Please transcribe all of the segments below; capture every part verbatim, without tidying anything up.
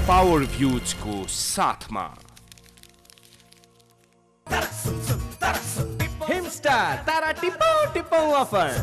Power भ्यूज को साथमा हिमस्टार तारा टिपौ टिपौ offer.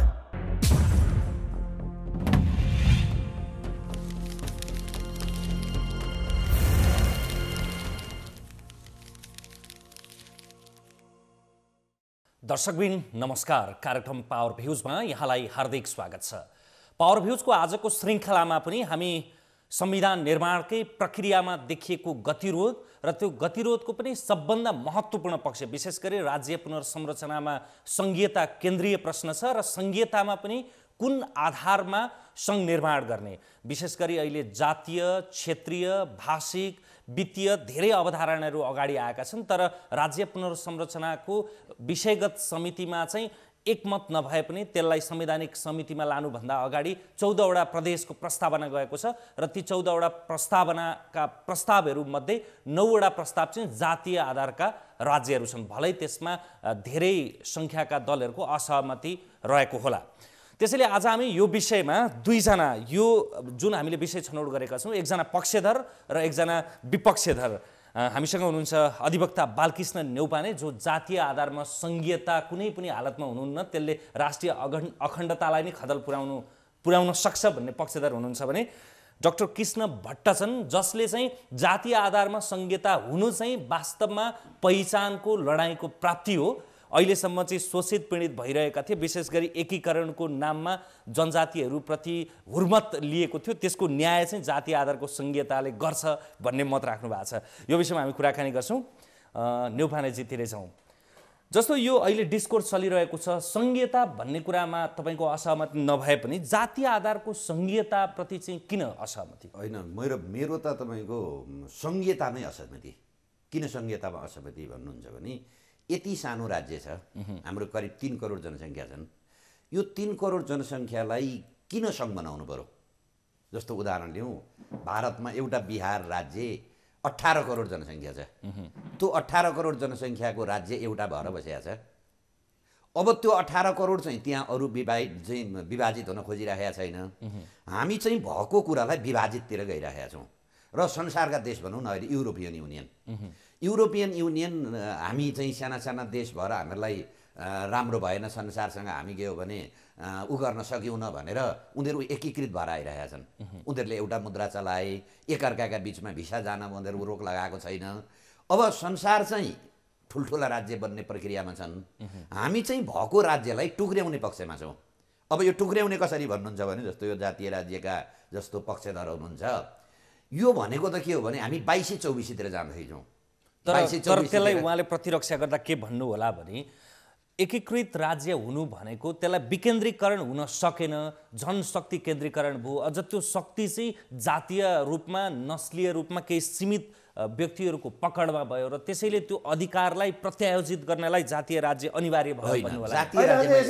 दर्शकबिन नमस्कार। कार्यक्रम पावर भ्यूजमा यहाँलाई हार्दिक स्वागत छ। पावर भ्यूजको आजको श्रृङ्खलामा पनि हामी संविधान निर्माणकै प्रक्रियामा देखिएको गतिरोध र त्यो गतिरोधको पनि सबभन्दा महत्त्वपूर्ण पक्ष विशेष गरी राज्य पुनर्संरचनामा संघीयता केन्द्रीय प्रश्न छ र संघीयतामा पनि कुन आधारमा सङ्घ निर्माण गर्ने, विशेष गरी अहिले जातीय, क्षेत्रीय, भाषिक, वित्तीय धेरै अवधारणाहरू अगाडि आएका छन्। तर राज्य पुनर्संरचनाको विषयगत समितिमा चाहिँ एकमत नभए पनि त्यसलाई संवैधानिक समितिमा लानुभन्दा अगाडि चौधवटा प्रदेशको प्रस्तावना गएको छ र ती चौधवटा प्रस्तावनाका प्रस्तावहरूमध्ये नौवटा प्रस्ताव चाहिँ जातीय आधारका राज्यहरू छन्। भलै त्यसमा धेरै सङ्ख्याका दलहरूको असहमति रहेको होला। त्यसैले आज हामी यो विषयमा दुईजना, यो जुन हामीले विषय छनौट गरेका छौँ, एकजना पक्षधर र एकजना विपक्षधर हामीसँग हुनुहुन्छ अधिवक्ता बालकृष्ण न्यौपाने, जो जातीय आधारमा सङ्घीयता कुनै पनि हालतमा हुनुहुन्न, त्यसले राष्ट्रिय अखण्डतालाई नै खदल पुर्याउनु पुर्याउन सक्छ भन्ने पक्षधर हुनुहुन्छ भने डाक्टर कृष्ण भट्टचन, जसले चाहिँ जातीय आधारमा सङ्घीयता हुनु चाहिँ वास्तवमा पहिचानको लडाइँको प्राप्ति हो। अहिलेसम्म चाहिँ शोषित पीडित भइरहेका थिए, विशेष गरी एकीकरणको नाममा जनजातिहरूप्रति हुर्मत लिएको थियो, त्यसको न्याय चाहिँ जातीय आधारको सङ्घीयताले गर्छ भन्ने मत राख्नु भएको छ। यो विषयमा हामी कुराकानी गर्छौँ। न्यौपानेजीतिरै जाउँ। जस्तो यो अहिले डिस्कोर्स चलिरहेको छ, सङ्घीयता भन्ने कुरामा तपाईँको असहमति नभए पनि जातीय आधारको सङ्घीयताप्रति चाहिँ किन असहमति? होइन, मेरो मेरो त तपाईँको सङ्घीयतामै असहमति। किन सङ्घीयतामा असहमति भन्नुहुन्छ भने यति सानो राज्य छ, हाम्रो करिब तीन करोड जनसङ्ख्या छन्। यो तीन करोड जनसङ्ख्यालाई किन सङ्घ बनाउनु पर्यो? जस्तो उदाहरण लिउँ, भारतमा एउटा बिहार राज्य अठार करोड जनसङ्ख्या छ। त्यो अठार करोड जनसङ्ख्याको राज्य एउटा भएर बसेको छ। अब त्यो अठार करोड चाहिँ त्यहाँ अरू विभाजित चाहिँ विभाजित हुन खोजिरहेका छैन। हामी चाहिँ भएको कुरालाई विभाजिततिर गइरहेका छौँ। र संसारका देश भनौँ न, अहिले युरोपियन युनियन युरोपियन युनियन हामी चाहिँ साना साना देश भएर हामीलाई राम्रो भएन, संसारसँग हामी गयो भने उ गर्न सक्यौँ भनेर उनीहरू एकीकृत भएर आइरहेका छन्। उनीहरूले एउटा मुद्रा चलाए, एकअर्काका बिचमा भिसा जान उनीहरू रोक लगाएको छैन। अब संसार चाहिँ ठुल्ठुला राज्य बन्ने प्रक्रियामा छन्। हामी चाहिँ भएको राज्यलाई टुक्र्याउने पक्षमा छौँ। अब यो टुक्र्याउने कसरी भन्नुहुन्छ भने, जस्तो यो जातीय राज्यका जस्तो पक्षधर हुनुहुन्छ, यो भनेको त के हो भने हामी बाइसी चौबिसीतिर जाँदैछौँ। तर त्यसलाई उहाँले प्रतिरक्षा गर्दा के भन्नु होला भने, एकीकृत राज्य हुनु भनेको त्यसलाई विकेन्द्रीकरण हुन सकेन, जनशक्ति केन्द्रीकरण भयो। अझ त्यो शक्ति चाहिँ जातीय रूपमा, नस्लीय रूपमा केही सीमित व्यक्तिहरूको पकडमा भयो र त्यसैले त्यो अधिकारलाई प्रत्यायोजित गर्नलाई जातीय राज्य अनिवार्य भयो भन्नु होला। जातीय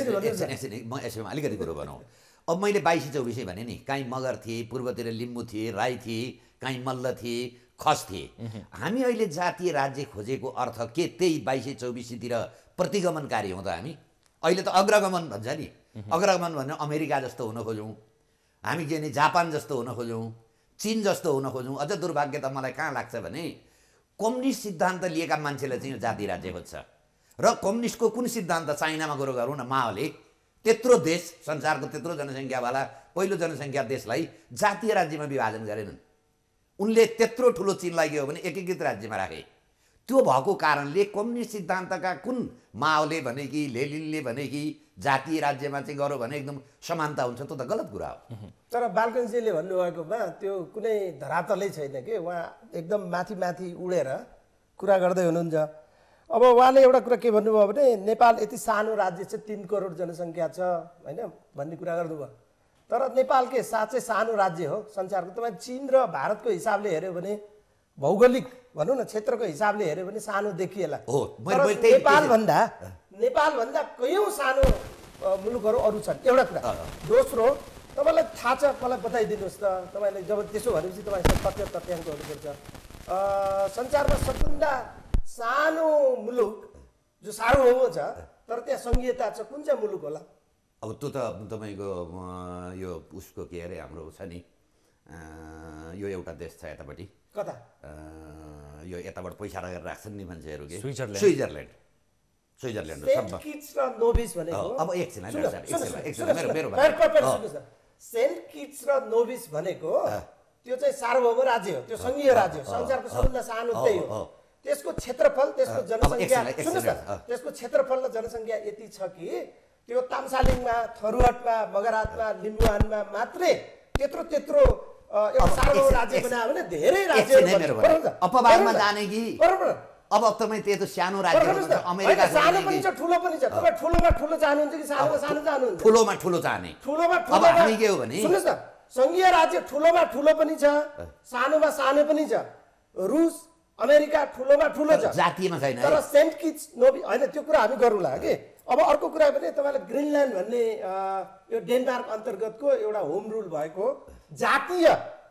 राज्य म यसमा अलिकति कुरो भनौँ। अब मैले बाइसी चौबिसी भने नि, काहीँ मगर थिए, पूर्वतिर लिम्बू थिए, राई थिए, काहीँ मल्ल थिए, खस थिए। हामी अहिले जातीय राज्य खोजेको अर्थ के त्यही बाइसी चौबिसीतिर प्रतिगमनकारी हौँ त हामी? अहिले त अग्रगमन भन्छ नि। अग्रगमन भन्ने अमेरिका जस्तो हुन खोज्यौँ, हामी के नि जापान जस्तो हुन खोज्यौँ, चीन जस्तो हुन खोज्यौँ। अझ दुर्भाग्य त मलाई कहाँ लाग्छ भने कम्युनिस्ट सिद्धान्त लिएका मान्छेले चाहिँ यो जातीय राज्य खोज्छ। र कम्युनिस्टको कुन सिद्धान्त? चाइनामा कुरो गरौँ न, माओले त्यत्रो देश, संसारको त्यत्रो जनसङ्ख्यावाला पहिलो जनसङ्ख्या देशलाई जातीय राज्यमा विभाजन गरेनन्। उनले त्यत्रो ठुलो चीनलाई गयो भने एकीकृत राज्यमा राखे। त्यो भएको कारणले कम्युनिस्ट सिद्धान्तका कुन माओले भने कि लेनिनले भने कि जातीय राज्यमा चाहिँ गऱ्यो भने एकदम समानता हुन्छ, त्यो त गलत कुरा हो। तर बालकृष्णजीले भन्नुभएकोमा त्यो कुनै धरातलै छैन कि, उहाँ एकदम माथि माथि उडेर कुरा गर्दै हुनुहुन्छ। अब उहाँले एउटा कुरा के भन्नुभयो भने, नेपाल यति सानो राज्य छ, तिन करोड जनसङ्ख्या छ होइन भन्ने कुरा गर्नुभयो। तर नेपाल के साँच्चै सानो राज्य हो संसारको? तपाईँ चीन र भारतको हिसाबले हेऱ्यो भने, भौगोलिक भनौँ न क्षेत्रको हिसाबले हेऱ्यो भने सानो देखिएला। नेपालभन्दा नेपालभन्दा कयौँ सानो मुलुकहरू अरू छन्। एउटा कुरा। दोस्रो, तपाईँलाई थाहा छ, मलाई बताइदिनुहोस् त, तपाईँले जब त्यसो भनेपछि तपाईँसँग तथ्य तथ्याङ्क हुनुपर्छ। संसारमा सबभन्दा सानो मुलुक जो सार्वभौम छ तर त्यहाँ सङ्घीयता छ, कुन चाहिँ मुलुक होला? अब त्यो त तपाईँको यो उसको के अरे हाम्रो छ नि यो एउटा देश छ यतापट्टि कता यो यताबाट पैसा लगेर राख्छन् नि मान्छेहरू के स्विजरल्यान्ड स्विजरल्यान्ड स्विजरल्यान्ड हो सेन्ट किट्स र नोभिस भनेको अब एकछिन है सर एकछिन एकछिन मेरो मेरो सेन्ट किट्स र नोभिस भनेको त्यो चाहिँ सार्वभौम राज्य हो त्यो सङ्घीय राज्य हो संसारको सबभन्दा सानो त्यही हो त्यसको क्षेत्रफल त्यसको जनसङ्ख्या सुन्नुहोस् न त्यसको क्षेत्रफल र जनसङ्ख्या यति छ कि त्यो तामसालिङमा थरुहटमा मगरातमा लिम्बुवानमा मात्रै त्यत्रो त्यत्रो एउटा सार्वभौम राज्य बनायो भने धेरै राज्यहरू अपवादमा जाने कि अब तपाईँ त्यो सानो राज्य अमेरिका सानो पनि छ ठुलो पनि छ तपाईँ ठुलोमा ठुलो चाहनुहुन्छ कि सानोमा सानो चाहनुहुन्छ ठुलोमा ठुलो चाहने ठुलोमा अब ठुलो हामी के हो भने सुन्नुहोस् न सङ्घीय राज्य ठुलोमा ठुलो पनि छ सानोमा सानो पनि छ रुस अमेरिका ठुलोमा ठुलो छ जातीयमा छैन तर सेन्ट किट्स नोभि होइन त्यो कुरा हामी गरौँला कि अब अर्को कुरा पनि तपाईँलाई ग्रिनल्यान्ड भन्ने यो डेनमार्क अन्तर्गतको एउटा होम रुल भएको जातीय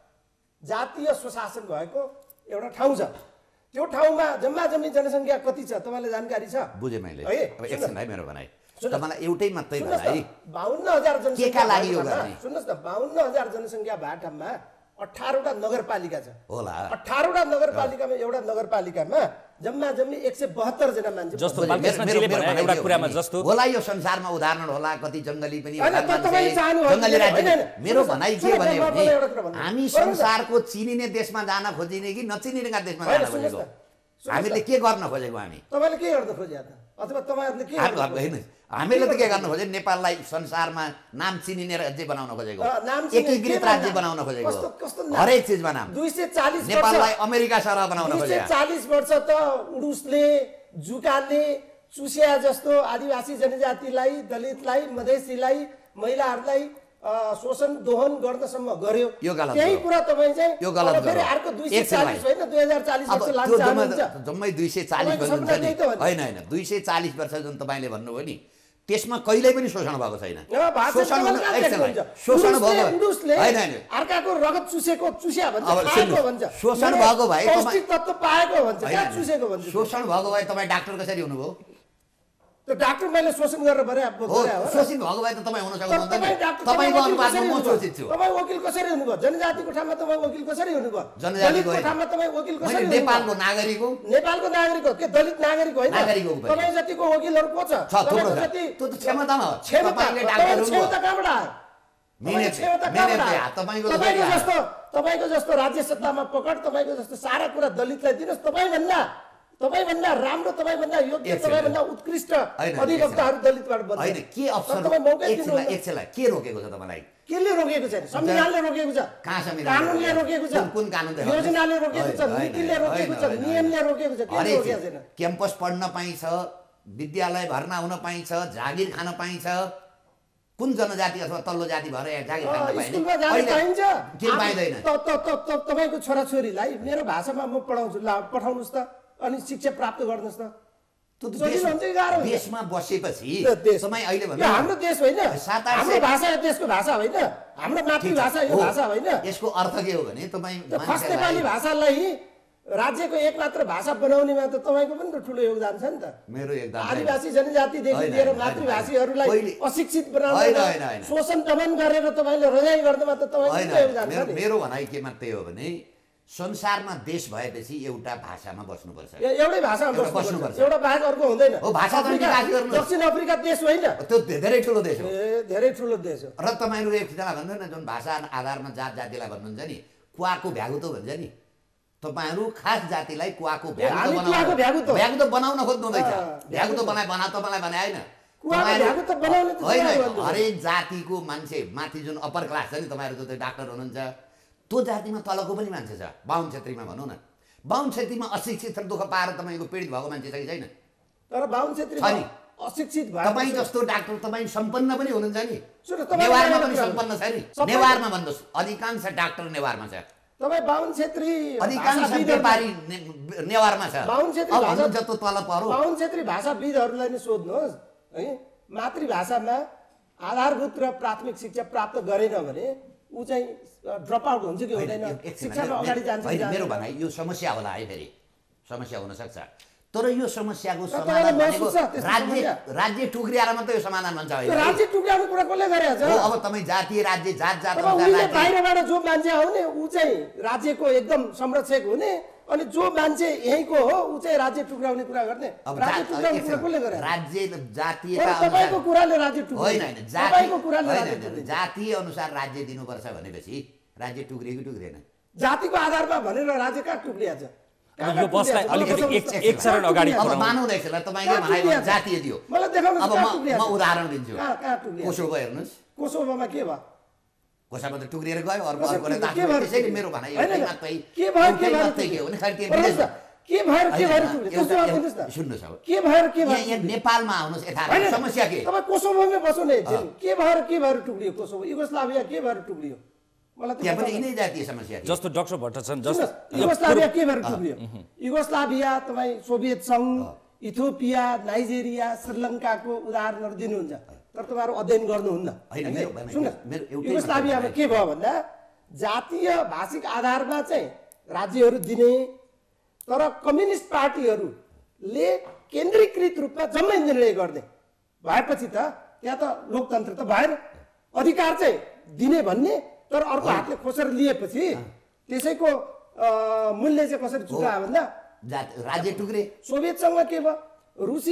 जातीय स्वशासन भएको एउटा ठाउँ छ त्यो ठाउँमा जम्मा जम्मी जनसङ्ख्या कति छ तपाईँलाई जानकारी छ बुझेँ मैले अब एकछिन है मेरो भनाइ तपाईँलाई एउटै मात्रै सुन्नुहोस् भनाइ न बाहुन्न हजार के का लागि यो गर्ने सुन्नुहोस् न बाहुन्न हजार जनसङ्ख्या भएको ठाउँमा अठारवटा नगरपालिका छ होला अठारवटा नगरपालिकामा एउटा नगरपालिकामा जम्मा जम्मी एक सय बहत्तर जना मान्छे जस्तो बालकृष्णजीले भने एउटा कुरामा जस्तो होला यो संसारमा उदाहरण होला कति जङ्गली पनि होइन, त तपाईँ चाहनुहुन्छ- जङ्गली राज्य होइन, होइन, मेरो सुन्नुहोस् न, भनाइ के सुन्नुहोस् न, भने म- मलाई एउटा कुरा भन्नु। हामी सुन्नुहोस् न। संसारको चिनिने देशमा जान खोजिने कि नचिनिनेका देशमा होइन, जान सुन्नुहोस् खोजेको न, सुन्नुहोस् हामीले न। के गर्न खोजेको हामी तपाईँले के गर्न खोज्या त अथवा तपाईँहरूले के हामी गर्न होइन खोज्या? हामीले त के गर्न खोजेको नेपाललाई संसारमा नाम चिनिने राज्य बनाउन खोजेको अँ, नाम चिनिने एकीकृत के राज्य नाम? बनाउन खोजेको कस्तो- कस्तो नाम? हरेक चिजमा नाम दुई सय चालिस नेपाललाई अमेरिका सरह बनाउन दुई सय खोजेको चालिस वर्ष त उडुसले जुकाले चुसिया जस्तो आदिवासी जनजातिलाई दलितलाई मधेसीलाई महिलाहरूलाई अ, शोषण दोहन गर्नसम्म गर्यो यो गलत त्यही हो। कुरा तपाईँ चाहिँ यो गलत अब फेरि हो। अर्को दुई सय एकछिन चालिस भाइ। होइन दुई हजार चालिस अब वर्ष त्यो लाग्छ जम्मै हाल्नुहुन्छ। जम्मै दुई सय चालिस तपाईँको भन्नुहुन्छ सपना नि त्यही त हो नि। होइन होइन दुई सय चालिस वर्ष जुन तपाईँले भन्नुभयो नि त्यसमा कहिल्यै पनि शोषण भएको छैन यहाँ भाषण शोषण तपाईँले भन्नु- कहाँ एकछिन भाइ, देख्नुहुन्छ? शोषण उडुसले- भएको उडुसले होइन होइन अर्काको रगत चुसेको चुस्या भन्छ अब खाएको सुन्नुहोस्, भन्छ शोषण मैले भएको भए तपाईँ- पौष्टिक तत्त्व पाएको भन्छ होइन, कहाँ होइन। चुसेको भन्छ शोषण भएको भए तपाईँ डाक्टर कसरी हुनुभयो त्यो डाक्टर मैले शोषण गरेर भरे हो हो शोषित भएको भए त तपाईँ हुन तर सक्नुहुन्न तपाईँ नि डाक्टर- तपाईँको तपाईँ वकिल अनुपातमा कसरी म हुनुभयो? शोषित छु तपाईँ वकिल कसरी हुनुभयो जनजातिको ठाउँमा तपाईँ वकिल कसरी हुनुभयो जनजातिको दलितको होइन। ठाउँमा तपाईँ वकिल कसरी मैले हुनुभयो? नेपालको नागरिक हो नेपालको नागरिक हो के दलित नागरिक होइन नागरिक हो पनि। तपाईँ जतिको वकिलहरू को छ छ थुप्रो तपाईँको छ जति त्यो त क्षमतामा हो क्षमता तपाईँले तपाईँको डाक्टर क्षमता हुनुभयो कहाँबाट आयो? मिहिनेत- तपाईँको क्षमता मिहिनेत कहाँबाट आयो। आयो? तपाईँको त तपाईँको फेरि आयो। जस्तो तपाईँको जस्तो राज्य सत्तामा पकड तपाईँको जस्तो सारा कुरा दलितलाई दिनुहोस् तपाईँभन्दा तपाईँभन्दा राम्रो तपाईँभन्दा योग्य एकछिन, तपाईँभन्दा उत्कृष्ट होइन, अधिवक्ताहरू दलितबाट बन्छ होइन के अप्सन तपाईँ मौकै एकछिनलाई दिनुहुन्न। एकछिनलाई के रोकेको छ तपाईँलाई केले रोकेको छैन संविधानले रोकेको छ कहाँ संविधान कानुनले रोकेको छ कुन- कुन कानुन देखाउनु? योजनाले रोकेको छ होइन, होइन, नीतिले होइन, रोकेको छ होइन, नियमले रोकेको छ केले हरेक रोकेको चिज। छैन क्याम्पस पढ्न पाइन्छ विद्यालय भर्ना हुन पाइन्छ जागिर खान पाइन्छ कुन जनजाति अथवा तल्लो जाति भएर यहाँ जागिर खान अँ, पाइने स्कुलमा जान अहिले पाइन्छ किन पाइँदैन त- त- त- त- तपाईँको छोराछोरीलाई मेरो भाषामा म पढाउँछु ला पठाउनुहोस् त अनि शिक्षा प्राप्त गर्नुहोस् त त्यो त सजिलो हुन्छ कि गाह्रो हुन्छ? देशमा बसेपछि त्यो देश तपाईँ अहिले यो भन्नु हाम्रो देश होइन सात आठ हाम्रो सय- भाषा यो देशको भाषा होइन हाम्रो मातृभाषा यो हो। भाषा होइन यसको अर्थ के हो भने तपाईँ त्यो खस नेपाली मान्छेलाई भाषालाई राज्यको एक मात्र भाषा बनाउनेमा त तपाईँको पनि त ठुलो योगदान छ नि त मेरो एकदम आदिवासी जनजातिदेखि होइन, लिएर होइन, मातृभाषीहरूलाई पहिले- अशिक्षित होइन, होइन, बनाउन होइन। शोषण दमन गरेर तपाईँले रजाइ गर्दामा त तपाईँको होइन पनि योगदान छ मेरो नि मेरो भनाइ के मात्रै हो भने संसारमा देश भएपछि एउटा भाषामा बस्नुपर्छ ए- एउटै भाषामा एउटा बस्नुपर्छ बस्नुपर्छ। एउटा बाहेक अर्को हुँदैन हो, भाषा त अफ्रिका- विकास गर्नुहोस्। दक्षिण अफ्रिका देश होइन त्यो धेरै ठुलो देश हो ए धेरै ठुलो देश हो र तपाईँहरू एकजना भन्नु न जुन भाषा आधारमा जात जातिलाई भन्नुहुन्छ नि कुवाको भ्यागुतो भन्छ नि तपाईँहरू खास जातिलाई कुवाको भ्यागुतो हामी कुवाको भ्यागुतो। भ्यागुतो बनाउन खोज्नु हुँदैछ अँ, भ्यागुतो बनाए बना तपाईँलाई भने होइन कुवाको तपाईँहरू- भ्यागुतो बनाउने त होइन तपाईँहरू भन्नु। हरेक जातिको मान्छे माथि जुन अप्पर क्लास छ नि तपाईँहरू त डाक्टर हुनुहुन्छ त्यो जातिमा तलको पनि मान्छे छ बाहुन छेत्रीमा भनौँ न बाहुन छेत्रीमा अशिक्षित र दुःख पाएर तपाईँको पीडित भएको मान्छे छ कि छैन तर बाहुन छेत्री छ नि। अशिक्षित तपाईँ जस्तो डाक्टर तपाईँ सम्पन्न पनि हुनुहुन्छ नि सुन्नुहोस्, तपाईँले नेवारमा एउटा पनि कुरा सम्पन्न छ नि सबै- नेवारमा भन्नुहोस् अधिकांश डाक्टर नेवारमा छ तपाईँ बाहुन छेत्री अधिकांश भाषाविदहरू- व्यापारी ने- नेवारमा छ बाहुन छेत्री अब भाषा- भन्नुहुन्छ त तल परो बाहुन छेत्री भाषाविदहरूलाई नै सोध्नुहोस् है मातृभाषामा आधारभूत र प्राथमिक शिक्षा प्राप्त गरेन भने ऊ चाहिँ ड्रप आउट हुन्छ कि होइन, हुँदैन एक- एकछिन, शिक्षामा मेरो- अगाडि जान्छ कि होइन, मेरो जाँदैन? भनाइ यो समस्या होला है फेरि समस्या हुनसक्छ तर यो समस्याको समाधान भनेको राज्य राज्य टुक्रिएर मात्रै यो समाधान भन्छ होइन राज्य टुक्रियाउने कुरा कसले गरेको छ अब तपाईँ जातीय राज्य जात जात बाहिरबाट जो मान्छे आउने ऊ चाहिँ राज्यको एकदम संरक्षक हुने अनि जो मान्छे यहीँको हो ऊ चाहिँ राज्य टुक्राउने कुरा गर्ने राज्य टुक्राउने कुरा कसले गरे राज्य जातीयता तपाईको कुराले राज्य टुक्राउने होइन जातिको कुराले राज्य जातीय अनुसार राज्य दिनुपर्छ भनेपछि राज्य टुक्रिएको टुक्रिएन जातिको आधारमा भनेर राज्य कहाँ टुक्रिया छ यो बसलाई अलिकति एक एक चरण अगाडि अब मानौँ न यसलाई तपाईँले भनेको जातीय दियो मलाई देखाउनु अब म उदाहरण दिन्छु कहाँ कहाँ टुक्रिया कोसोभो हेर्नुहोस् कोसोभोमा के भयो कोसामा त टुक्रिएर गयो अर्को अर्कोले त्यसैले मेरो भनाइ मात्रै के भयो के मात्रै के हो भने खालि त्यो के भएर के भएर टुक्रियो सुन्नुहोस् अब के भएर के भएर यहाँ नेपालमा आउनुहोस् यथार्थ समस्या के तपाईँ कोसोभोमै बस्नु नि के भएर के भएर टुक्रियो कोसोभो युगोस्लाभिया के भएर टुक्रियो त्यहाँ पनि यिनै जातीय समस्या जस्तो डाक्टर भट्टाचार्य जस्तो युगोस्लाभिया के भएर टुक्रियो युगोस्लाभिया तपाईँ सोभियत सङ्घ इथियोपिया नाइजेरिया श्रीलङ्काको उदाहरणहरू दिनुहुन्छ तर तपाईँहरू अध्ययन गर्नुहुन्न युगोस्लाभियामा के भयो भन्दा जातीय भाषिक आधारमा चाहिँ राज्यहरू दिने तर कम्युनिस्ट पार्टीहरूले केन्द्रीकृत रूपमा जम्मै निर्णय गर्ने भएपछि त त्यहाँ त लोकतन्त्र त भएन अधिकार चाहिँ दिने भन्ने तर अर्को हातले खोसेर लिएपछि त्यसैको मूल्य चाहिँ कसरी चुकायो भन्दा राज्य टुक्रे सोभियतसँग के भयो रुसी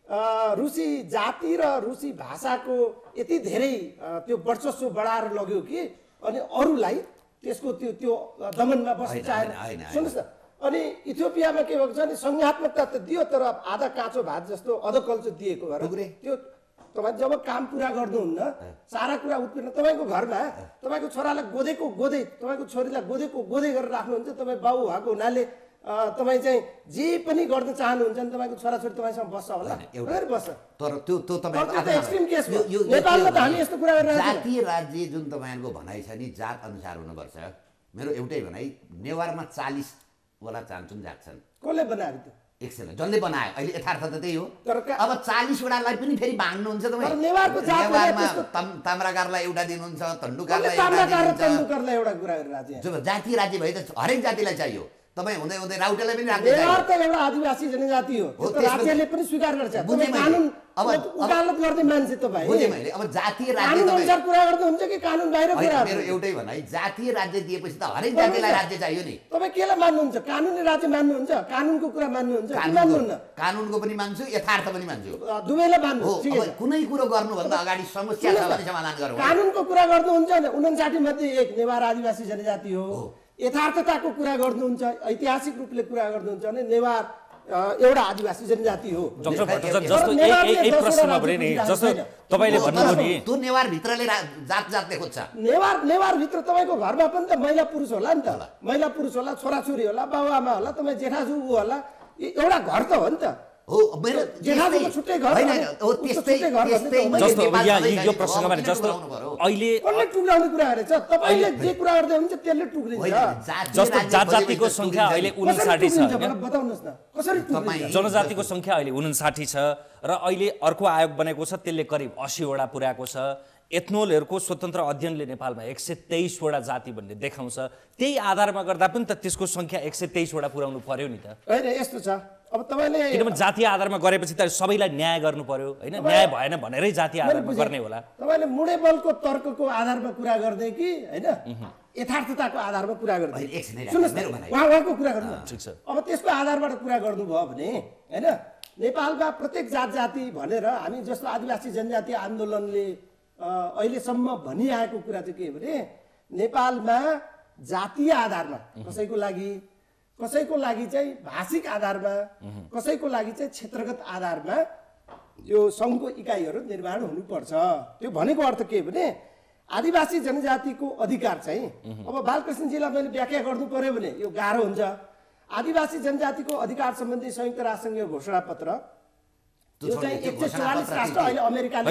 रुसी जाति र रुसी भाषाको यति धेरै त्यो वर्चस्व बढाएर लग्यो कि अनि अरूलाई त्यसको त्यो त्यो दमनमा बस्न चाहेन सुन्नुहोस् न अनि इथियोपियामा के भएको छ भने संघात्मकता त दियो तर आधा काँचो भात जस्तो अधकल्चो चाहिँ दिएको भएर त्यो तपाईँ जब काम पुरा गर्नुहुन्न सारा कुरा उत्पन्न तपाईँको घरमा तपाईँको छोरालाई गोदेको गोदै तपाईँको छोरीलाई गोदेको गोदै गरेर राख्नुहुन्छ तपाईँ बाउ भएको हुनाले तपाईँ चाहिँ जे पनि गर्न चाहनुहुन्छ भने तपाईँको छोराछोरी तपाईँसँग बस्छ होला बस्छ तर त्यो त्यो तपाईँको एक्सट्रिम केस हो नेपालमा त हामी यस्तो कुरा गरेर जातीय राज्य जुन तपाईँहरूको भनाइ छ नि जात अनुसार हुनुपर्छ मेरो एउटै भनाइ नेवारमा चालिस वाला चान्चुन जात छन् कसले बनाएको त्यो एकछिन जसले बनायो अहिले यथार्थ त त्यही हो अब चालिसवटालाई पनि फेरि भाग्नुहुन्छ तपाईँ नेवारको नेवारमा ताम्राकारलाई एउटा दिनुहुन्छ तन्डुकारलाई एउटा कुरा गरेर जातीय राज्य भए त हरेक जातिलाई चाहियो तपाईँ हुँदै हुँदै राउटेलाई पनि राख्दै नेवार त एउटा आदिवासी जनजाति हो राज्यले पनि स्वीकार गर्छ कानुन अब वकालत गर्ने मान्छे तपाईँ बुझेँ मैले अब जातीय राज्य कानुन अनुसार कुरा गर्दै हुन्छ कि कानुन बाहिर कुरा मेरो एउटै भनाइ जातीय राज्य दिएपछि त हरेक जातिलाई राज्य चाहियो नि तपाईँ केलाई मान्नुहुन्छ कानुनी राज्य मान्नुहुन्छ कानुनको कुरा मान्नुहुन्छ मान्नुहुन्न कानुनको पनि मान्छु यथार्थ पनि मान्छु दुवैलाई मान्नु कुनै कुरो गर्नुभन्दा अगाडि समस्या छ भने समाधान गरौँ कानुनको कुरा गर्नुहुन्छ भने उन्साठी मध्ये एक नेवार आदिवासी जनजाति हो यथार्थताको कुरा गर्नुहुन्छ ऐतिहासिक रूपले कुरा गर्नुहुन्छ भने नेवार एउटा आदिवासी जनजाति हो डाक्टर भट्टाचार्य जस्तो यही प्रश्नमा भने नि जस्तो तपाईले भन्नुभयो नि त्यो नेवार भित्रले जात जातले खोज्छ नेवार नेवार भित्र तपाईको घरमा पनि त महिला पुरुष होला नि त महिला पुरुष होला छोराछोरी होला बाबुआमा होला तपाईँ जेठाजु होला एउटा घर त हो नि त हो मेरो जेठाजुको छुट्टै घर हैन हो त्यस्तै त्यस्तै जस्तो यहाँ यो प्रश्नमा भने जस्तो अहिले कसले टुक्राउने कुरा गरेछ तपाईले जे कुरा गर्दै हुन्छ त्यसले टुक्रिन्छ जस्तो जात जातिको संख्या अहिले उनन्साठी छ बताउनुस् न कसरी टुक्रिन्छ जनजातिको संख्या अहिले उनन्साठी छ र अहिले अर्को आयोग बनेको छ त्यसले करिब अस्सी वटा पुर्याएको छ एथनोलहरूको स्वतन्त्र अध्ययनले नेपालमा एक सय तेइस वटा जाति भन्ने देखाउँछ त्यही आधारमा गर्दा पनि त त्यसको संख्या एक सय तेइस वटा पुर्याउनु पर्यो नि त हैन यस्तो छ अब तपाईले किनभने जातीय आधारमा गरेपछि त सबैलाई न्याय गर्नु पर्यो हैन न्याय भएन भनेरै जातीय आधारमा गर्ने होला तपाईले मुडेबलको तर्कको आधारमा कुरा गर्दै कि हैन यथार्थताको आधारमा कुरा गर्दै सुन्नुस् उहाँको कुरा गर्नु ठीक छ अब त्यसको आधारबाट कुरा गर्नुभयो भने हैन नेपालमा प्रत्येक जात जाति भनेर हामी जस्तो आदिवासी जनजाति आन्दोलनले अहिलेसम्म भनिआएको कुरा चाहिँ के भने नेपालमा जातीय आधारमा कसैको लागि कसैको लागि चाहिँ भाषिक आधारमा कसैको लागि चाहिँ क्षेत्रगत आधारमा यो सङ्घको इकाइहरू निर्माण हुनुपर्छ त्यो भनेको अर्थ के भने आदिवासी जनजातिको अधिकार चाहिँ अब बालकृष्णजीलाई मैले व्याख्या गर्नु पर्यो भने यो गाह्रो हुन्छ आदिवासी जनजातिको अधिकार सम्बन्धी संयुक्त राष्ट्रसङ्घीय घोषणा पत्र यो चाहिँ एक सय चौवालिस राष्ट्र अहिले अमेरिकाले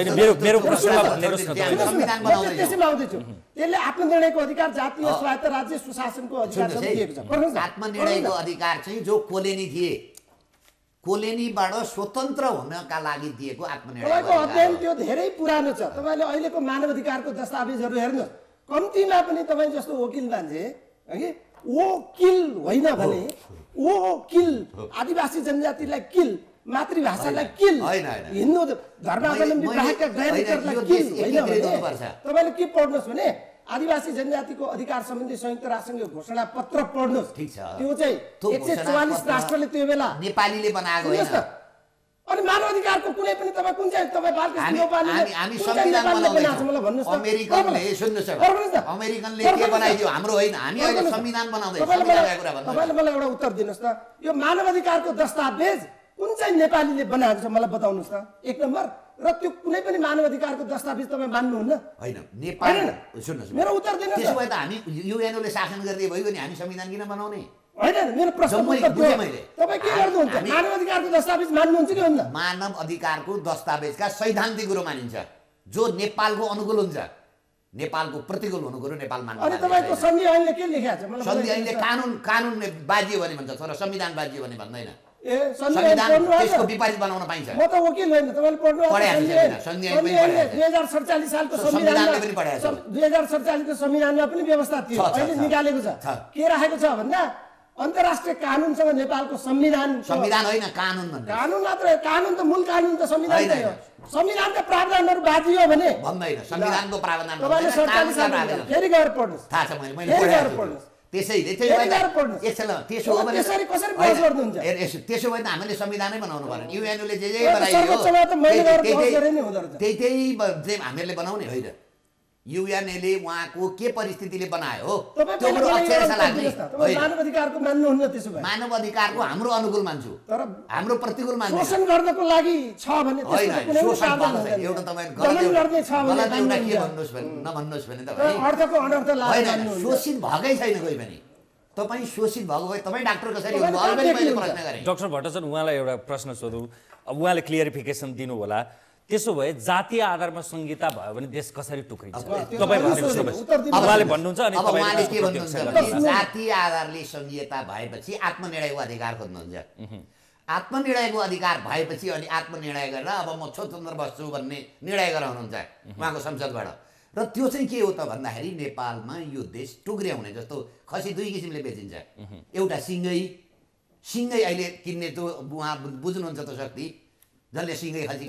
त्यसैमा आउँदैछु त्यसले आत्मनिर्णयको अधिकार जातीय स्वायत्त राज्य सुशासनको अधिकार दिएको छ आत्मनिर्णयको अधिकार चाहिँ जो कोलेनी थिए कोलेनीबाट स्वतन्त्र हुनका लागि दिएको आत्मनिर्णयको अध्ययन त्यो धेरै पुरानो छ तपाईँले अहिलेको मानव अधिकारको दस्तावेजहरू हेर्नुहोस् कम्तीमा पनि तपाईँ जस्तो वकिल मान्छे है वकिल होइन भने ओ किल आदिवासी जनजातिलाई किल मातृभाषालाई किल हिन्दू धर्मावलम्बी बाहेकका गैरहरूलाई किल होइन भने तपाईँले के पढ्नुहोस् भने आदिवासी जनजातिको अधिकार सम्बन्धी संयुक्त राष्ट्रसङ्घीय घोषणा पत्र पढ्नुहोस्। ठीक छ, त्यो चाहिँ एक सय चौवालिस राष्ट्रले त्यो बेला नेपालीले बनाएको होइन। अनि मानव अधिकारको कुनै पनि तपाईँ कुन चाहिँ तपाईँ बालकृष्ण न्यौपानेले हामी संविधान बनाउँदैछौँ। मलाई भन्नुहोस् त अमेरिकनले सुन्नुहोस् अमेरिकनले के बनाइदियो हाम्रो होइन, हामी अहिले संविधान बनाउँदैछौँ। तपाईँले मलाई एउटा उत्तर दिनुहोस् त, यो मानव अधिकारको दस्तावेज कुन चाहिँ नेपालीले बनाएको छ मलाई बताउनुहोस् त एक नम्बर। र त्यो कुनै पनि मानव अधिकारको दस्तावेज तपाईँ मान्नुहुन्न? होइन नेपाल सुन्नुहोस् मेरो उत्तर दिनुहोस्। त्यसो भए त हामी युएनओले शासन गर्दै भयो नि हामी संविधान किन बनाउने? होइन मेरो प्रश्न बुझेँ मैले। तपाईँ के गर्नुहुन्छ? मानव अधिकारको दस्तावेज मान्नुहुन्छ कि हुन्न? मानव अधिकारको दस्तावेजका सैद्धान्तिक कुरो मानिन्छ जो नेपालको अनुकूल हुन्छ, नेपालको प्रतिकूल हुनु कुरो नेपाल मान्नु। अनि तपाईँको सन्धि ऐनले के लेखेको छ? मलाई सन्धि ऐनले कानुन कानुनले बाजियो भने भन्छ तर संविधान बाजियो भने भन्दैन। ए संविधान त्यसको विपरीत बनाउन पाइन्छ। म त वकिल होइन, तपाईँले पढ्नु पढाएको छैन। सन्धि ऐन पनि पढाएको दुई हजार सडचालिस सालको संविधानले पनि पढाएको छ। दुई हजार सडचालिसको संविधानमा पनि व्यवस्था थियो, अहिले निकालेको छ। के राखेको छ भन्दा अन्तर्राष्ट्रिय कानुनसँग नेपालको संविधान संविधान होइन कानुन भन्छ। कानुन मात्र कानुन त मूल कानुन त संविधान हो। संविधानका प्रावधानहरू बाजियो भने भन्दैन संविधानको प्रावधान तपाईँले सडचालिस साल फेरि गएर पढ्नुहोस्। थाहा छ मैले मैले पढाएको छु। त्यसैले त्यसो भए त्यसो हो भने त्यसरी कसरी बहस गर्नुहुन्छ? त्यसो भए त हामीले संविधानै बनाउनु पर्यो। युएनओले जे जे बनाइयो त्यही त्यही हामीहरूले बनाउने होइन। युएनओले उहाँको के परिस्थितिले बनायो त्यो कुरो अक्षरशः लाग्ने होइन। मानव अधिकारको मान्नुहुन्न? त्यसो भए मानव अधिकारको हाम्रो अनुकूल मान्छु तर हाम्रो प्रतिकूल मान्छु। शोषण गर्नको लागि छ भने होइन शोषण गर्नु छैन। एउटा तपाईँ गलत गर्ने छ भने गलत एउटा के भन्नुहोस् भने नभन्नुहोस् भने तपाईँ अर्थको अनर्थ लाग्छ। होइन शोषित भएकै छैन कोही पनि। तपाईँ शोषित भएको भए तपाईँ डाक्टर कसरी हुनु? अघि पनि मैले प्रश्न गरेँ। डाक्टर भट्टाचार्य उहाँलाई एउटा प्रश्न सोधौँ, अब उहाँले क्लियरिफिकेसन दिनु होला। त्यसो भए जातीय आधारमा संहिता भयो भने देश कसरी टुक्रिन्छ? तपाईँ उहाँले भन्नुहुन्छ अनि अब उहाँले के भन्नुहुन्छ भने जातीय आधारले संहिता भएपछि आत्मनिर्णयको अधिकार खोज्नुहुन्छ। आत्मनिर्णयको अधिकार भएपछि अनि आत्मनिर्णय गरेर अब म स्वतन्त्र बस्छु भन्ने निर्णय गराउनुहुन्छ उहाँको संसदबाट। र त्यो चाहिँ के हो त भन्दाखेरि नेपालमा यो देश टुक्र्याउने जस्तो खसी दुई किसिमले बेचिन्छ। एउटा सिङ्गै सिङ्गै अहिले किन्ने त्यो उहाँ बुझ्नुहुन्छ त शक्ति जसले सिङ्गै खसी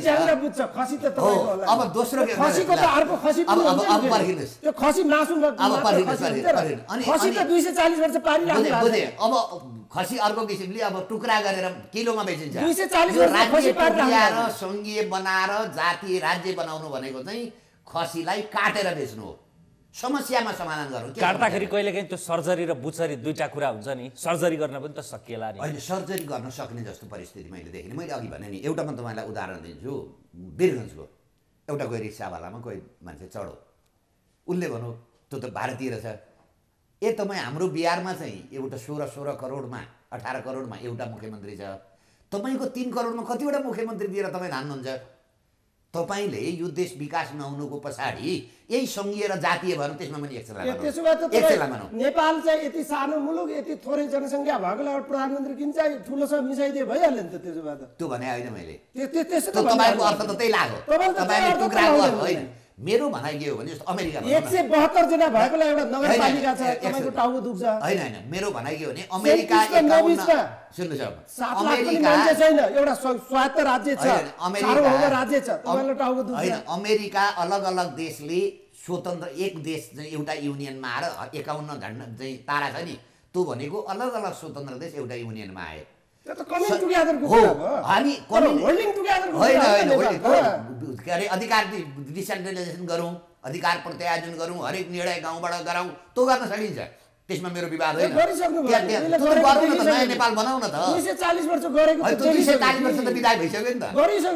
अब दोस्रो के खसीको त अर्को खसी अब अब अब पर्खिनुहोस् त्यो खसी मासु अब पर्खिनुहोस् अनि खसी त दुई सय चालिस वर्ष पारिराख्नु बुझे। अब खसी अर्को किसिमले अब टुक्रा गरेर किलोमा बेचिन्छ। दुई सय चालिस राज्य टुक्राएर सङ्घीय बनाएर जातीय राज्य बनाउनु भनेको चाहिँ खसीलाई काटेर बेच्नु हो। समस्यामा समाधान गर्नु काट्दाखेरि कहिलेकाहीँ त्यो सर्जरी र बुचरी दुईटा कुरा हुन्छ नि, सर्जरी गर्न पनि त सकिएला नि। होइन सर्जरी गर्न सक्ने जस्तो परिस्थिति मैले देखेँ। मैले अघि भने नि एउटा म तपाईँलाई उदाहरण दिन्छु। वीरगन्जको एउटा कोही रिक्सावालामा कोही मान्छे चढो, उसले भनौँ त्यो त भारतीय रहेछ। ए तपाईँ हाम्रो बिहारमा चाहिँ एउटा सोह्र सोह्र करोडमा अठार करोडमा एउटा मुख्यमन्त्री छ, तपाईँको तिन करोडमा कतिवटा मुख्यमन्त्री दिएर तपाईँ धान्नुहुन्छ? तपाईँले यो देश विकास नहुनुको पछाडि यही सङ्घीय र जातीय भएर त्यसमा पनि त्यसो भए त नेपाल चाहिँ यति सानो मुलुक यति थोरै जनसङ्ख्या भएकोलाई प्रधानमन्त्री किन चाहिँ ठुलो छ मिसाइदिए भइहाल्यो नि त। त्यसो भए त त्यो भने होइन मैले त्यसो त तपाईँको अर्थ त त्यही लाग्यो। तपाईँले टुक्राको अर्थ होइन। मेरो भनाइ के हो भने जस्तो अमेरिका एक सय बहत्तर जना भएकोलाई एउटा नगरपालिका छ, तपाईँको टाउको दुख्छ। होइन होइन मेरो भनाइ के हो भने अमेरिका सुन्नुहोस् अमेरिका छैन एउटा स्वायत्त राज्य छ, सार्वभौम राज्य छ, तपाईँलाई टाउको दुख्छ। होइन अमेरिका अलग अलग देशले स्वतन्त्र एक देश चाहिँ एउटा युनियनमा आएर एकाउन्न झन्डा चाहिँ तारा छ नि त्यो भनेको अलग अलग स्वतन्त्र देश एउटा युनियनमा आए। हामी के अरे अधिकार डिसेन्ट्रलाइजेसन गरौँ, अधिकार प्रत्यायोजन गरौँ, हरेक निर्णय गाउँबाट गराउँ, त्यो गर्न सकिन्छ। त्यसमा मेरो विवाद होइन। नयाँ नेपाल बनाउन त दुई सय चालिस वर्ष गरेको दुई सय चालिस वर्ष त विदाय भइसक्यो नि त।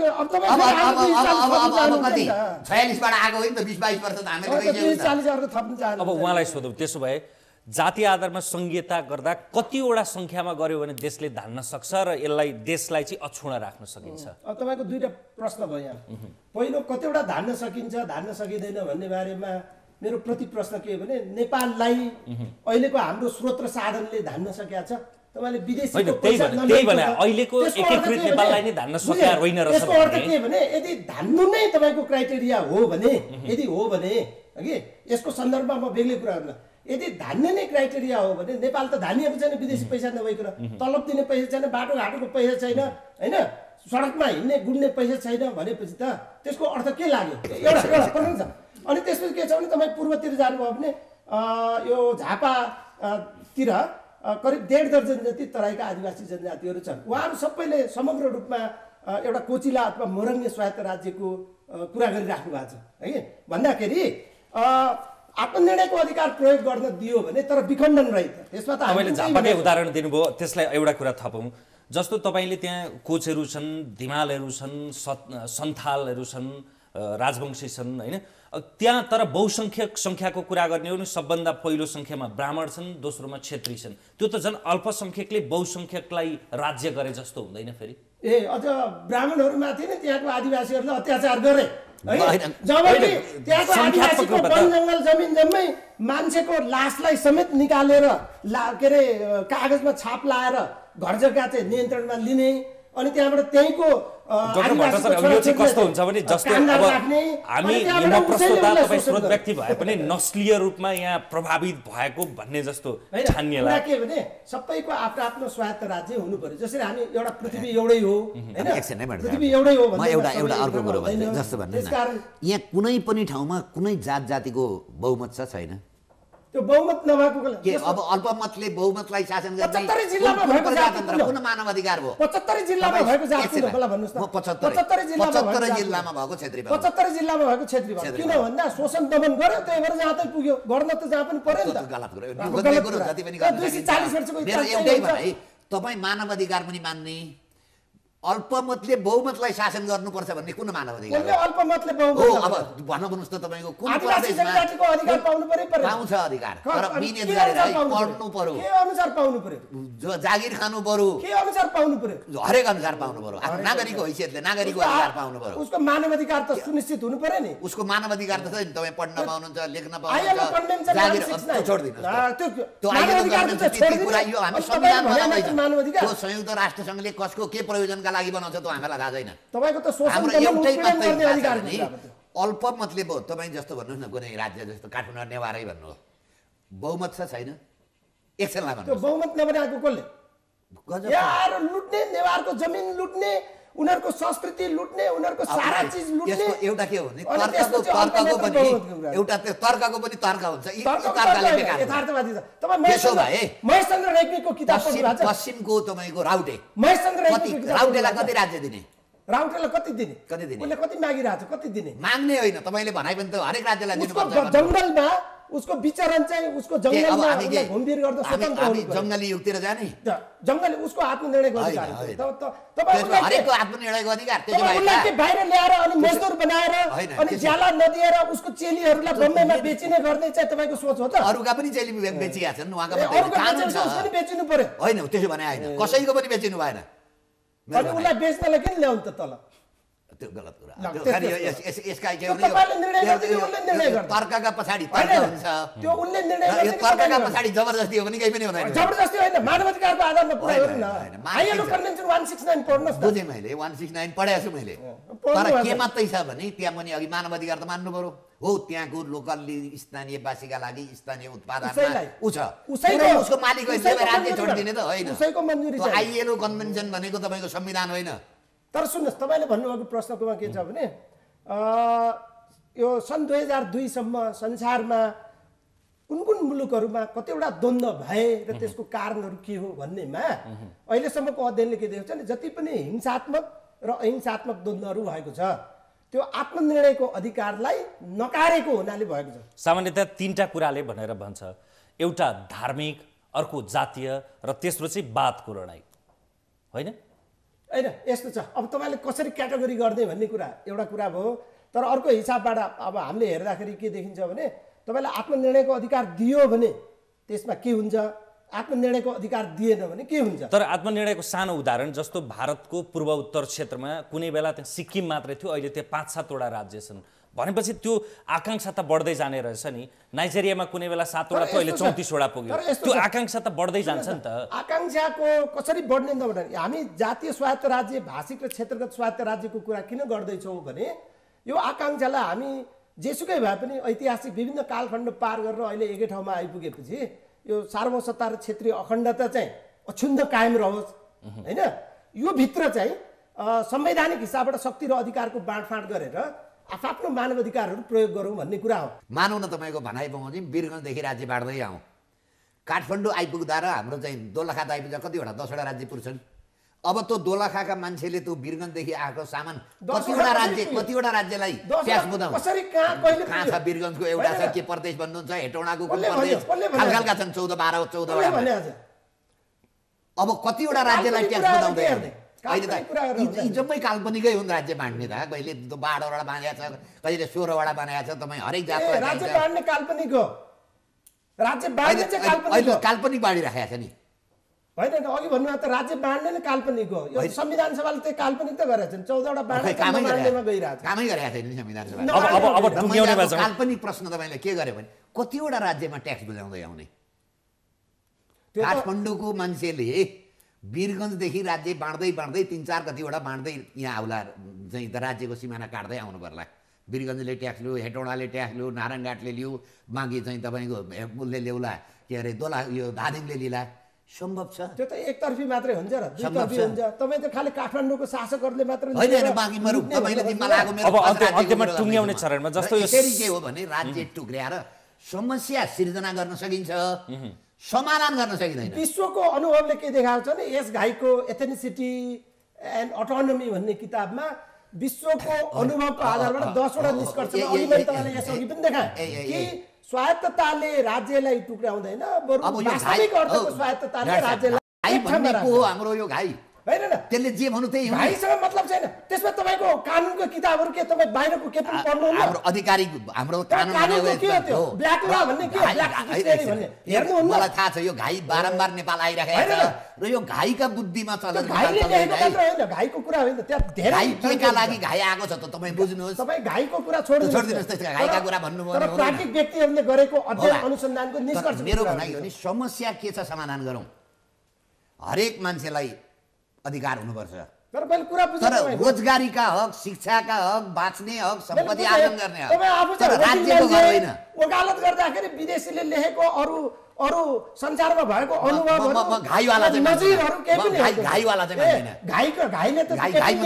अब कति छयालिसबाट आएको होइन त बिस बाइस वर्ष त हामीले। अब उहाँलाई सोधौँ त्यसो भए जातीय आधारमा संहिता गर्दा कतिवटा सङ्ख्यामा गर्यो भने देशले धान्न सक्छ र यसलाई देशलाई चाहिँ अछुँडा राख्न सकिन्छ? अब तपाईँको दुईवटा प्रश्न भयो यहाँ। पहिलो कतिवटा धान्न सकिन्छ धान्न सकिँदैन भन्ने बारेमा मेरो प्रति प्रश्न के हो भने नेपाललाई अहिलेको हाम्रो स्रोत र साधनले धान्न सकेका छ। तपाईँले विदेशी अहिलेको एकीकृत नेपाललाई नै धान्न सकेका होइन रहेछ। यसको अर्थ के भने यदि धान्नु नै तपाईँको क्राइटेरिया हो भने यदि हो भने कि यसको सन्दर्भमा म बेग्लै कुरा गर्नु यदि धान्य नै क्राइटेरिया हो भने नेपाल त धानिएको छैन विदेशी पैसा नभइकन, तलब दिने पैसा छैन, बाटोघाटोको पैसा छैन, होइन सडकमा हिँड्ने गुड्ने पैसा छैन भनेपछि त त्यसको अर्थ के लाग्यो? एउटा एउटा प्रश्न छ। अनि त्यसपछि के छ भने तपाईँ पूर्वतिर जानुभयो भने यो झापातिर करिब डेढ दर्जन जति तराईका आदिवासी जनजातिहरू छन्। उहाँहरू सबैले समग्र रूपमा एउटा कोचिला अथवा मोरङ्गे स्वायत्त राज्यको कुरा गरिराख्नु भएको छ है। भन्दाखेरि आत्मनिर्णयको अधिकार प्रयोग गर्न दियो भने तर विखण्डन रहित त्यसमा त तपाईँले झापाकै उदाहरण दिनुभयो। त्यसलाई एउटा कुरा थपौँ, जस्तो तपाईँले त्यहाँ कोचहरू छन्, धिमालहरू छन्, सन्थालहरू छन्, राजवंशी छन्, होइन त्यहाँ तर बहुसङ्ख्यक सङ्ख्याको कुरा गर्ने हो भने सबभन्दा पहिलो सङ्ख्यामा ब्राह्मण छन्, दोस्रोमा क्षेत्री छन्। त्यो त झन् अल्पसङ्ख्यकले बहुसङ्ख्यकलाई राज्य गरे जस्तो हुँदैन फेरि? ए अझ ब्राह्मणहरूमाथि नै त्यहाँको आदिवासीहरूले अत्याचार गरे है, जबकि त्यहाँको आदिवासीको वन जङ्गल जमिन जम्मै मान्छेको लासलाई समेत निकालेर ला के अरे कागजमा छाप लाएर घर जग्गा चाहिँ नियन्त्रणमा लिने। अनि त्यहाँबाट त्यहीँको कस्तो हुन्छ भने जस्तो अब हामी प्रस्तुता तपाईँ स्रोत व्यक्ति भए पनि नस्लीय रूपमा यहाँ प्रभावित भएको भन्ने जस्तो ठान्नेला के भने सबैको आफ्नो आफ्नो स्वायत्त राज्य हुनु पर्यो। जसरी हामी एउटा पृथ्वी एउटै हो हैन, पृथ्वी एउटै हो म एउटा एउटा अर्को कुरो भन्छु जस्तो भन्नु न, यहाँ कुनै पनि ठाउँमा कुनै जात जातिको बहुमत छ छैन? त्यो बहुमत नभएको के अब अल्पमतले बहुमतलाई शासन गर्ने पचहत्तर जिल्लामा भएको प्रजातन्त्र कुन मानव अधिकार हो? पचहत्तर जिल्लामा भएको जाति होला भन्नुस् न। पचहत्तर जिल्लामा भएको क्षेत्री भयो, पचहत्तर जिल्लामा भएको क्षेत्री भयो। किन भन्दा शोषण दमन गर्यो, त्यही भएर जहाँ तै पुग्यो, गर्न त जहाँ पनि पर्यो नि त। गलत कुरो जति पनि गर्न दुई सय चालीस वर्षको मेरो एउटै भनाइ, तपाईँ मानव अधिकार पनि मान्ने, अल्पमतले बहुमतलाई शासन गर्नुपर्छ भन्ने कुन मानव अधिकार हो? अल्पमतले बहुमत हो अब भन्न भन्नुस् त तपाईँको कुन प्रदेशमा अधिकार पाउनु पर्यो? पाउँछ अधिकार, तर मिहिनेत गरेर है पढ्नु पर्यो, के अनुसार पाउनु पर्यो? जागिर खानु पर्यो, के अनुसार पाउनु पर्यो? हरेक अनुसार पाउनु पर्यो। नागरिकको हैसियतले नागरिकको अधिकार पाउनु पर्यो। उसको मानव अधिकार त सुनिश्चित हुनु पर्यो नि। उसको मानव अधिकार त छ नि, तपाईँ पढ्न पाउनुहुन्छ, लेख्न पाउनुहुन्छ, जागिर छोड्दिनुहोस् त्यो आइएलओ कन्भेन्सन त्यति कुरा यो हामी संविधान बनाउँदैछौँ। त्यो संयुक्त राष्ट्रसङ्घले कसको के प्रयोजनका लागि बनाउँछ त्यो हामीलाई थाहा छैन। तपाईको त शोषण हाम्रो दमन एउटै उत्पीडन गर्ने अधिकार नि अल्पमतले भयो। तपाईँ जस्तो भन्नुहोस् न कुनै राज्य जस्तो काठमाडौँ नेवारै भन्नु हो, बहुमत छ छैन? एकछिनलाई भन्नु त्यो बहुमत नबनाएको कसले? यार लुट्ने, नेवारको जमिन लुट्ने, उनीहरूको संस्कृति लुट्ने, उनीहरूको सारा चिज लुट्ने। एउटा के हो भने तर्कको तर्कको पनि एउटा त्यो तर्कको पनि तर्क हुन्छ। यी तर्कले बेकार यथार्थवादी छ। तपाईँ त्यसो भए महेशचन्द्र रेग्मीको किताब पढ्नु भएको छ? पश्चिमको तपाईँको राउटे, महेशचन्द्र कति राउटेलाई कति राज्य दिने? राउटेलाई कति दिने? कति दिने? उसले कति मागिरहेको छ? कति दिने? माग्ने होइन, तपाईँले भनाइ पनि त हरेक राज्यलाई दिनुपर्छ। जङ्गलमा उसको विचरण चाहिँ उसको जङ्गलमा घुमफिर गर्दा स्वतन्त्र हामी जङ्गली युगतिर जाने, जङ्गली उसको आत्मनिर्णयको अधिकार हरेकको आत्मनिर्णयको अधिकार। उसलाई बाहिर ल्याएर अनि मजदुर बनाएर अनि ज्याला नदिएर उसको चेलीहरूलाई बम्बईमा बेचिने गर्ने चाहिँ तपाईँको सोच हो त? अरूका पनि चेली बेचिया छन्, उहाँका पनि बेचिनु पर्यो होइन? त्यसो भने होइन, कसैको पनि बेचिनु भएन। अनि उसलाई बेच्नलाई किन ल्याउनु त तल? त्यो गलत कुरा। यसका तर्कका पछाडि तर्क हुन्छ, त्यो उनले निर्णय यो तर्कका पछाडि जबरजस्ती हो भने केही पनि हुँदैन। जबरजस्ती होइन, मानवाधिकारको आधारमा पुरा गरौँ न। आइएलओ कन्भेन्सन एक सय उनहत्तर पढ्नुहोस् न। बुझेँ मैले, एक सय उनहत्तर पढेको छु मैले। तर के मात्रै छ भने त्यहाँ पनि अघि मानव अधिकार त मान्नु पर्यो। हो त्यहाँको लोकल्ली स्थानीयवासीका लागि स्थानीय उत्पादनमा ऊ छ, उसको मालिक राज्य छोडिदिने त होइन। आइएलओ कन्भेन्सन भनेको तपाईँको संविधान होइन। तर सुन्नुहोस्, तपाईँले भन्नुभएको प्रश्नकोमा के छ भने यो सन् दुई हजार दुईसम्म संसारमा कुन कुन मुलुकहरूमा कतिवटा द्वन्द्व भए र त्यसको कारणहरू के हो भन्नेमा अहिलेसम्मको अध्ययनले के देखाउँछ भने जति पनि हिंसात्मक र अहिंसात्मक द्वन्द्वहरू भएको छ त्यो आत्मनिर्णयको अधिकारलाई नकारेको हुनाले भएको छ। सामान्यतया तीनटा कुराले भनेर भन्छ, एउटा धार्मिक, अर्को जातीय र तेस्रो चाहिँ वादको लडाइँ, होइन? होइन, यस्तो छ। अब तपाईँले कसरी क्याटेगोरी गर्ने भन्ने कुरा एउटा कुरा भयो। तर अर्को हिसाबबाट अब हामीले हेर्दाखेरि के देखिन्छ भने तपाईँलाई आत्मनिर्णयको अधिकार दियो भने त्यसमा के हुन्छ, आत्मनिर्णयको अधिकार दिएन भने के हुन्छ? तर आत्मनिर्णयको सानो उदाहरण जस्तो भारतको पूर्व उत्तर क्षेत्रमा कुनै बेला त्यहाँ सिक्किम मात्रै थियो, अहिले त्यहाँ पाँच सातवटा राज्य छन् भनेपछि त्यो आकाङ्क्षा त बढ्दै जाने रहेछ नि। नाइजेरियामा कुनै बेला सातवटा थियो, अहिले चौतिसवटा पुग्यो। त्यो आकाङ्क्षा त बढ्दै जान्छ नि त। आकाङ्क्षाको कसरी बढ्ने त भने हामी जातीय स्वायत्त राज्य, भाषिक र क्षेत्रगत स्वायत्त राज्यको कुरा किन गर्दैछौँ भने यो आकाङ्क्षालाई हामी जेसुकै भए पनि ऐतिहासिक विभिन्न कालखण्ड पार गरेर अहिले एकै ठाउँमा आइपुगेपछि यो सार्वभौमसत्ता र क्षेत्रीय अखण्डता चाहिँ अक्षुण्ण कायम रहोस् होइन। यो भित्र चाहिँ संवैधानिक हिसाबबाट शक्ति र अधिकारको बाँडफाँड गरेर आफ्नो मानव अधिकारहरू प्रयोग गरौँ भन्ने कुरा हो। मानौ न तपाईँको भनाइ बमोजिम वीरगञ्जदेखि राज्य बाँड्दै आउँ, काठमाडौँ आइपुग्दा र हाम्रो चाहिँ दोलखा आइपुग्दा कतिवटा दसवटा राज्य पुग्छन्। अब त्यो दोलखाका मान्छेले त्यो वीरगञ्जदेखि आएको सामान कतिवटा राज्य कतिवटा राज्यलाई ट्याक्स बुझाउँछ। कसरी कहाँ कहिले कहाँ छ वीरगञ्जको एउटा छ के प्रदेश भन्नुहुन्छ, हेटौँडाको कुन प्रदेश, खालखालका छन् चौध बाह्र चौधवटा। अब कतिवटा राज्यलाई ट्याक्स बुझाउँदै आउने अहिले त यी जम्मै काल्पनिकै हुन्। राज्य बाँड्ने त कहिले बाह्रवटा बाँधेको छ, कहिले सोह्रवटा बनाएको छ। तपाईँ हरेक जातको राज्य बाँड्ने काल्पनिक हो, राज्य बाँड्ने चाहिँ काल्पनिक हो। काल्पनिक बाँडिराखेको छ नि होइन अघि भन्नु त राज्य बाँड्ने नै काल्पनिक हो। यो संविधान सभाले चाहिँ काल्पनिक त गरेका छन्, चौधवटा बाँड्ने काममा गइरहेको छ, कामै गरेको छैन नि संविधान सभा। अब अब टुङ्ग्याउनेमा जाउँ। काल्पनिक प्रश्न तपाईँले के गर्यो भने कतिवटा राज्यमा ट्याक्स बुझाउँदै आउने। काठमाडौँको मान्छेले वीरगञ्जदेखि राज्य बाँड्दै बाँड्दै तिन चार कतिवटा बाँड्दै यहाँ आउला चाहिँ राज्यको सिमाना काट्दै आउनु पर्ला। वीरगञ्जले ट्याक्स लियो, हेटौँडाले ट्याक्स लियो, नारायणघाटले लियो, माघी चाहिँ तपाईँको उसले ल्याउला, के अरे दोला यो धादिङले लिला। सम्भव छ? त्यो त एकतर्फी मात्रै हुन्छ र दुईतर्फी हुन्छ। तपाईँ त खालि काठमाडौँको शासकहरूले मात्र होइन, बाँकीमा तपाईँले जिम्मा लागेको मेरो अब अन्त्यमा टुङ्ग्याउने चरणमा जस्तो यो यसरी के हो भने राज्य टुक्र्याएर समस्या सिर्जना गर्न सकिन्छ, समाधान गर्न सकिँदैन। विश्वको अनुभवले के देखाएको छ भने यस घाइको एथेनिसिटी एन्ड अटोनोमी भन्ने किताबमा विश्वको अनुभवको आधारबाट दसवटा निष्कर्षमा अघि मैले तपाईँलाई यसअघि पनि देखाएँ कि स्वायत्तताले राज्यलाई टुक्राउँदैन, बरु वास्तविक अर्थको स्वायत्तताले राज्यलाई हाम्रो यो घाइ होइन न, त्यसले जे भन्नु त्यही हो। घाइसँग मतलब छैन। त्यसमा तपाईँको कानुनको किताबहरू के तपाईँ बाहिरको के पनि पढ्नुहुन्न? हाम्रो आधिकारिक हाम्रो कानुन के हो त्यो ब्ल्याक ल भन्ने के ब्ल्याक भन्ने हेर्नुहुन्न? मलाई थाहा छ यो घाइ बारम्बार नेपाल आइरहेको छ र यो घाइका बुद्धिमा चलन घाइले ल्याएको मात्र होइन, घाइको कुरा होइन, त्यहाँ धेरै घाइ केका लागि घाइ आएको छ त तपाईँ बुझ्नुहोस्। तपाईँ घाइको कुरा छोडिदिनुहोस्, घाइका कुरा भन्नुभयो तर प्राज्ञिक व्यक्तिहरूले गरेको अध्ययन अनुसन्धानको निष्कर्ष मेरो भनाइ हो नि समस्या के छ समाधान गरौँ। हरेक मान्छेलाई अधिकार हुनुपर्छ, तर मैले कुरा बुझ्नु तर रोजगारीका हक, शिक्षाका हक, बाँच्ने हक, सम्पत्ति आर्जन गर्ने हक, तर राज्यको घर होइन। वकालत गर्दाखेरि विदेशीले लेखेको अरू अरू संसारमा भएको अनुभवहरू घाइवाला चाहिँ नजिरहरू केही पनि घाइवाला चाहिँ मान्दिनँ। घाइको घाइले त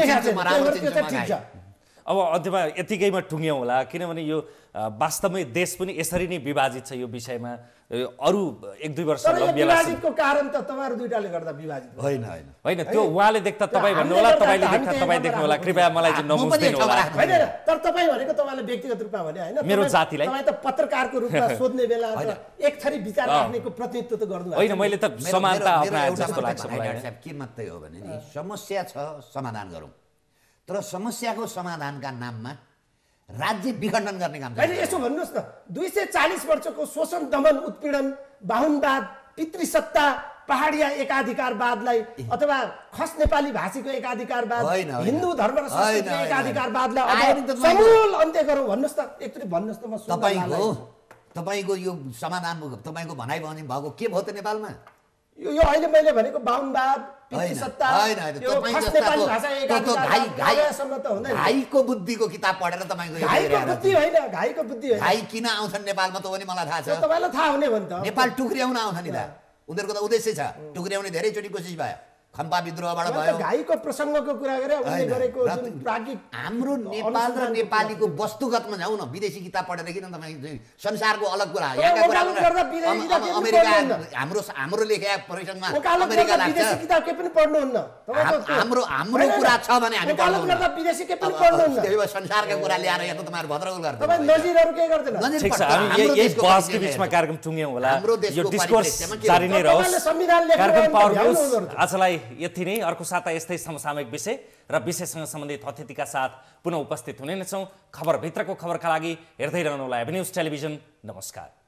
अब अन्त्यमा यतिकैमा टुङ्ग्यौँ होला, किनभने यो वास्तवमै देश पनि यसरी नै विभाजित छ यो विषयमा। अरू एक दुई वर्ष विभाजितको कारण त तपाईँहरू दुईटाले गर्दा विभाजित होइन होइन होइन त्यो उहाँले देख्दा तपाईँ भन्नु होला, तपाईँले देख्दा तपाईँ देख्नु होला। कृपया मलाई चाहिँ नबुझ्दिनु होला। होइन तर तपाईँ भनेको तपाईँले व्यक्तिगत रूपमा भने होइन, मेरो जातिलाई तपाईँ त पत्रकारको रूपमा सोध्ने बेला एक थरी विचार राख्नेको प्रतिनिधित्व त गर्नु होइन। मैले त समानता अपनाए जस्तो लाग्छ मलाई। के मात्रै हो भने नि समस्या छ समाधान गरौँ, तर समस्याको समाधानका नाममा राज्य विखण्डन गर्ने काम होइन। यसो भन्नुहोस् न, दुई सय चालिस वर्षको शोषण दमन उत्पीडन बाहुनवाद पितृसत्ता पहाडिया एकाधिकारवादलाई अथवा खस नेपाली भाषीको एकाधिकारवाद हिन्दू धर्म र संस्कृतिको एकाधिकारवादलाई समूल अन्त्य गरौँ भन्नुहोस् त। एकचोटि भन्नुहोस् त, म तपाईँको तपाईँको यो समाधान तपाईँको भनाइ भनाइ भएको के भयो त नेपालमा? यो यो अहिले मैले भनेको बाहुनवाद पितृसत्ता यो खस नेपाली भाषा एकाधिकारवादसम्म त हुँदैन। घाइको बुद्धिको किताब पढेर तपाईँको घाइको बुद्धि होइन, घाइको बुद्धि होइन। घाइ किन आउँछन् नेपालमा त पनि मलाई थाहा छ। तपाईँलाई थाहा हुने भने त नेपाल टुक्र्याउन आउँछ नि त, उनीहरूको त उद्देश्य छ टुक्र्याउने। धेरैचोटि कोसिस भयो, खम्पा विद्रोहबाट भयो। घाइको प्रसङ्गको कुरा गरे उनले गरेको जुन प्राज्ञिक हाम्रो नेपाल र नेपालीको वस्तुगतमा जाउँ न, विदेशी किताब पढेर किन तपाईँ संसारको अलग कुरा यहाँका कुरा अमेरिका हाम्रो हाम्रो लेखेका परिसरमा अमेरिका लाग्छ। किताब के पनि पढ्नुहुन्न हाम्रो हाम्रो कुरा छ भने हामी पढ्नुहुन्न, विदेशी के पनि पढ्नुहुन्न। संसारका कुरा ल्याएर यहाँ त तपाईँहरू भद्रगोल गर्छ। तपाईँ नजिरहरू के गर्दैन? ठिक छ, हामी यही बहसको बिचमा कार्यक्रम टुङ्ग्यौँ होला। यो डिस्कोर्स जारी नै रहोस्। कार्यक्रम पावर न्युज आजलाई यति नै। अर्को साता यस्तै समसामयिक विषय र विषयसँग सम्बन्धित अतिथिका साथ पुनः उपस्थित हुने नै छौँ। खबरभित्रको खबरका लागि हेर्दै रहनुहोला एभेन्यूज टेलिभिजन। नमस्कार।